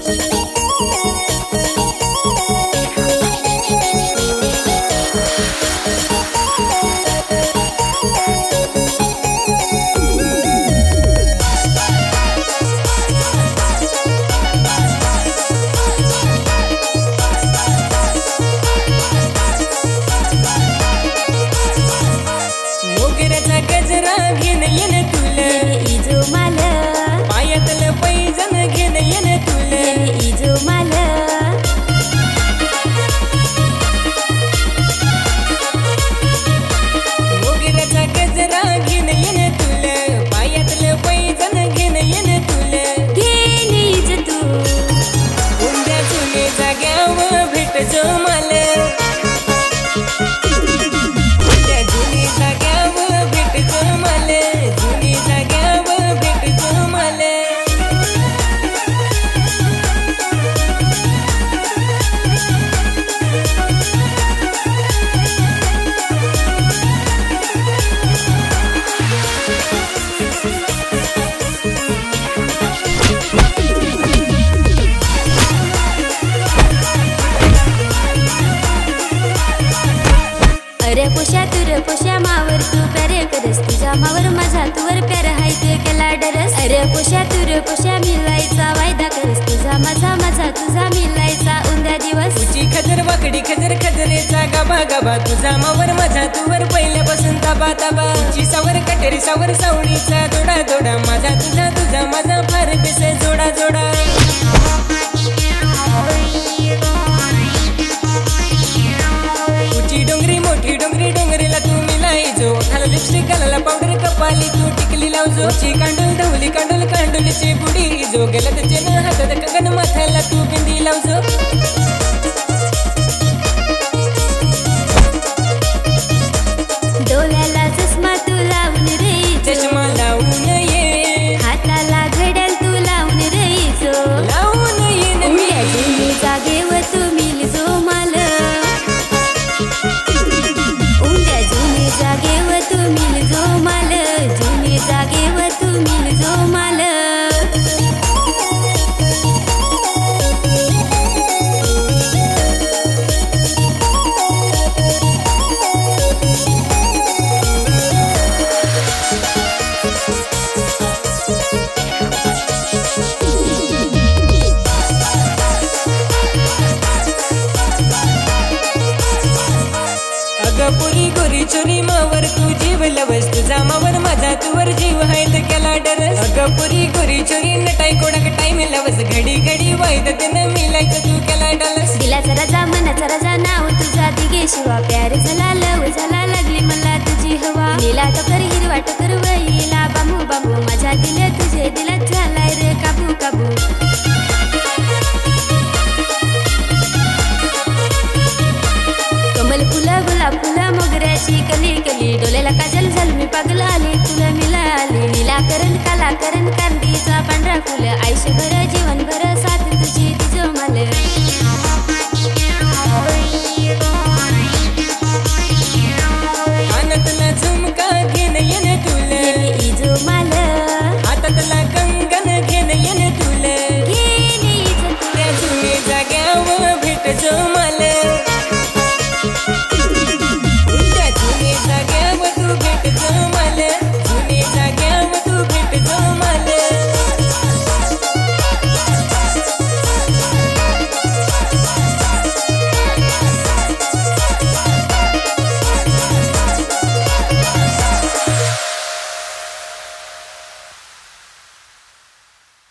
अरे पोशा मावर तू प्यारे करस तुझा मावर माझा तुवर प्यार हाय ते केला डरस। अरे पोशा मिलायचा वायदा करस तुझा माझा तुझा मिलायचा उंद्या दिवस। तुझी खजर वाकडी खजरेचा गाबा गाबा तुझा मावर माझा तुवर पहिल्यापासून ताबा ताबा। तुझी सावर कटरी सावर सावळीचा दोडा दोडा माझा तुझा माझा फार बेस जोडा जोडा। मोठी डोंगरी डोंगरीला तू मिलायचो खाला लिपस्टिक घालायला पावडर कपाली तू टिकली लावजो। ची कांडोलीची बुडी जो गेला त्याचे हातात कंगन माथ्याला तू बिंदी लावजो। डोल्याला चष्मा तू लावून रे चष्मा लावून ये हाताला घड्याळ तू लावून रे लावून ये मी जागेवर तू मिल जो मला जागेवर तू मिल जो माल जुनी जागेवर तू मिल जो माल। पुरी गोरी चोरी मावर तू जीव लवस तुझा मावर माझा तुवर जीव हाय तर केला डरस। अगं पुरी गोरी चोरी नटाई कोडाक टाइम लवस घडी घडी वाईद त्यानं मिलायचं तू केला डलस। दिलाचा राजा मनाचा राजा नाव तुझा दिगे शिवा प्यार झाला लव झाला लागली मला तुझी हवा। नीला टकर हिरवा टकर वहिला बांबू बांबू माझ्या दिल्या तुझे दिलात झालाय रे काबू काबू। कमल फुला गुलाब फुला मोगऱ्याची कली कली डोल्याला काजल झाल मी पागल आले तुला मिळाले। नीला करण काला करण कांदीचा पांढरा फुल आयुष्यभर जीव